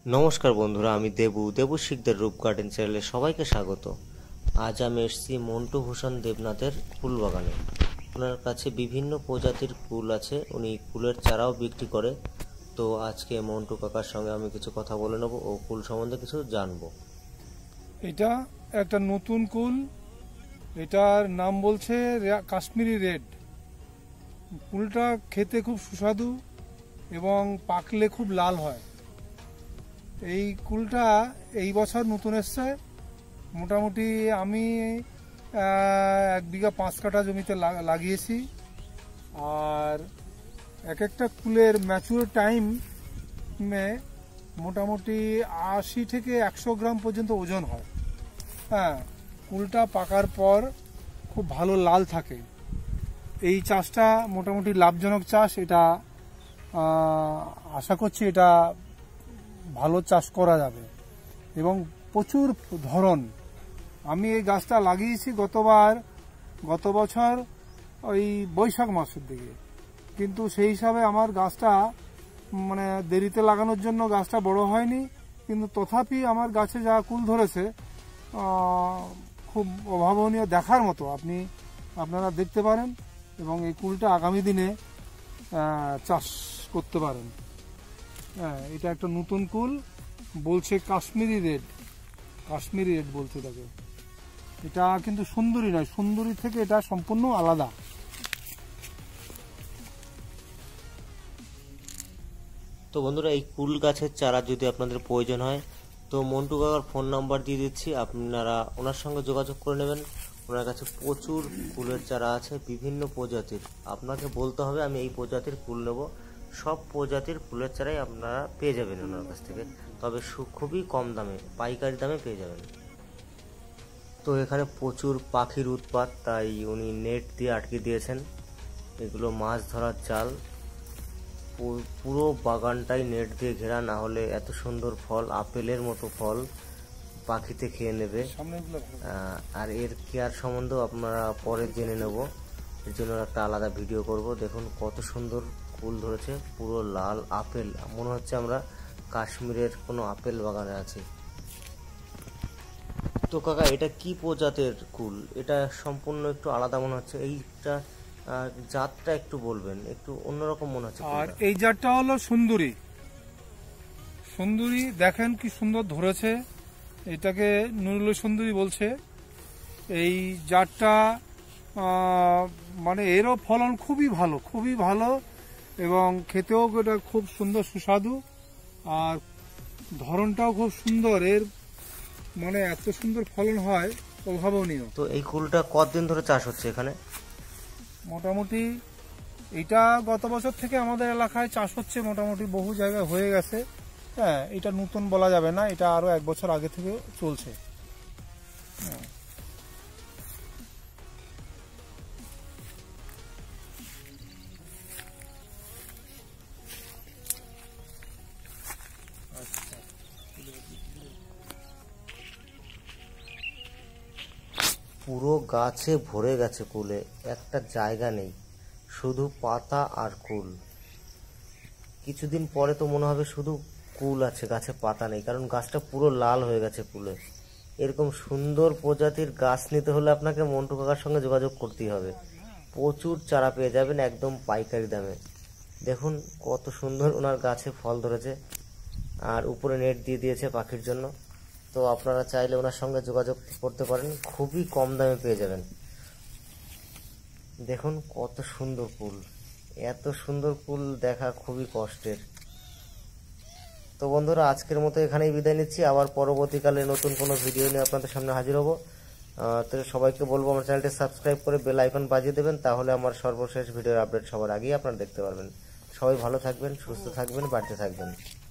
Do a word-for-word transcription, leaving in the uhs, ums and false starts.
নমস্কার বন্ধুরা, আমি দেবু দেবু শিকদার রূপ গার্ডেন চ্যানেলে সবাইকে স্বাগত। আজ আমি এসেছি মন্টু ভূষণ দেবনাথের ফুল বাগানে। ওনার কাছে বিভিন্ন প্রজাতির ফুল আছে, উনি ফুলের চারাও বিক্রি করে। তো আজকে মন্টু কাকার সঙ্গে আমি কিছু কথা বলে নেব ও ফুল সম্বন্ধে কিছু জানবো। এটা একটা নতুন কুল, এটার নাম বলছে কাশ্মীরি রেড। কুলটা খেতে খুব সুস্বাদু এবং পাকলে খুব লাল হয়। এই কুলটা এই বছর নতুন এসছে। মোটামুটি আমি এক বিঘা পাঁচ কাঠা জমিতে লাগিয়েছি। আর এক একটা কুলের ম্যাচুর টাইমে মোটামুটি আশি থেকে একশো গ্রাম পর্যন্ত ওজন হয়। হ্যাঁ, কুলটা পাকার পর খুব ভালো লাল থাকে। এই চাষটা মোটামুটি লাভজনক চাষ। এটা আশা করছি এটা ভালো চাষ করা যাবে এবং প্রচুর ধরন। আমি এই গাছটা লাগিয়েছি গতবার গত বছর ওই বৈশাখ মাসের দিকে, কিন্তু সেই হিসাবে আমার গাছটা মানে দেরিতে লাগানোর জন্য গাছটা বড় হয়নি, কিন্তু তথাপি আমার গাছে যা কুল ধরেছে খুব অভাবনীয়, দেখার মতো। আপনি আপনারা দেখতে পারেন এবং এই কুলটা আগামী দিনে চাষ করতে পারেন। হ্যাঁ, এটা একটা নতুন কুল, বলছে কাশ্মীরি রেড। কাশ্মীরি রেড বলছে তাকে। এটা কিন্তু সুন্দরী নয়, সুন্দরী থেকে এটা সম্পূর্ণ আলাদা। তো বন্ধুরা, এই কুল গাছের চারা যদি আপনাদের প্রয়োজন হয় তো মন্টু কাকার ফোন নাম্বার দিয়ে দিচ্ছি, আপনারা ওনার সঙ্গে যোগাযোগ করে নেবেন। ওনার কাছে প্রচুর ফুলের চারা আছে, বিভিন্ন প্রজাতির। আপনাকে বলতে হবে আমি এই প্রজাতির ফুল নেব, সব প্রজাতির ফুলের চারাই আপনারা পেয়ে যাবেন ওনার কাছ থেকে, তবে খুবই কম দামে, পাইকারি দামে পেয়ে যাবেন। তো এখানে প্রচুর পাখির উৎপাত, তাই উনি নেট দিয়ে আটকে দিয়েছেন। এগুলো মাছ ধরার জাল। পুরো বাগানটাই নেট দিয়ে ঘেরা, না হলে এত সুন্দর ফল, আপেলের মতো ফল পাখিতে খেয়ে নেবে। আর এর কেয়ার সম্বন্ধেও আপনারা পরে জেনে নেব, এর জন্য একটা আলাদা ভিডিও করব। দেখুন কত সুন্দর ফুল ধরেছে, পুরো লাল আপেল, মনে হচ্ছে আমরা কাশ্মীরের কোনো আপেল বাগানে আছি। তো কাকা, এটা কি প্রজাতির কুল? এটা সম্পূর্ণ একটু আলাদা মনে হচ্ছে, এইটা জাতটা একটু বলবেন, একটু অন্যরকম মনে হচ্ছে। আর এই জাতটা হলো সুন্দরী। সুন্দরী দেখেন কি সুন্দর ধরেছে, এটাকে নুরুল সুন্দরী বলছে। এই জাতটা মানে এরও ফলন খুবই ভালো, খুবই ভালো এবং খেতেও এটা খুব সুন্দর সুস্বাদু, আর ধরনটাও খুব সুন্দর। এর মানে এত সুন্দর ফলন হয় অভাবনীয়। তো এই কুলটা কতদিন ধরে চাষ হচ্ছে এখানে? মোটামুটি এটা গত বছর থেকে আমাদের এলাকায় চাষ হচ্ছে, মোটামুটি বহু জায়গায় হয়ে গেছে। হ্যাঁ, এটা নতুন বলা যাবে না, এটা আরো এক বছর আগে থেকে চলছে। হ্যাঁ, পুরো গাছে ভরে গেছে কুলে, একটা জায়গা নেই, শুধু পাতা আর কুল। কিছুদিন পরে তো মনে হবে শুধু কুল আছে, গাছে পাতা নেই, কারণ গাছটা পুরো লাল হয়ে গেছে কুলে। এরকম সুন্দর প্রজাতির গাছ নিতে হলে আপনাকে মন্টু কাকার সঙ্গে যোগাযোগ করতেই হবে। প্রচুর চারা পেয়ে যাবেন একদম পাইকারি দামে। দেখুন কত সুন্দর ওনার গাছে ফল ধরেছে, আর উপরে নেট দিয়ে দিয়েছে পাখির জন্য। তো আপনারা চাইলে ওনার সঙ্গে যোগাযোগ করতে পারেন, খুবই কম দামে পেয়ে যাবেন। দেখুন কত সুন্দর ফুল, এত সুন্দর ফুল দেখা খুবই কষ্টের। তো বন্ধুরা, আজকের মতো এখানেই বিদায় নিচ্ছি, আবার পরবর্তীকালে নতুন কোনো ভিডিও নিয়ে আপনাদের সামনে হাজির হব। তো সবাইকে বলবো আমার চ্যানেলটি সাবস্ক্রাইব করে বেল আইকন বাজিয়ে দেবেন, তাহলে আমার সর্বশেষ ভিডিওর আপডেট সবার আগেই আপনারা দেখতে পারবেন। সবাই ভালো থাকবেন, সুস্থ থাকবেন, বাড়িতে থাকবেন।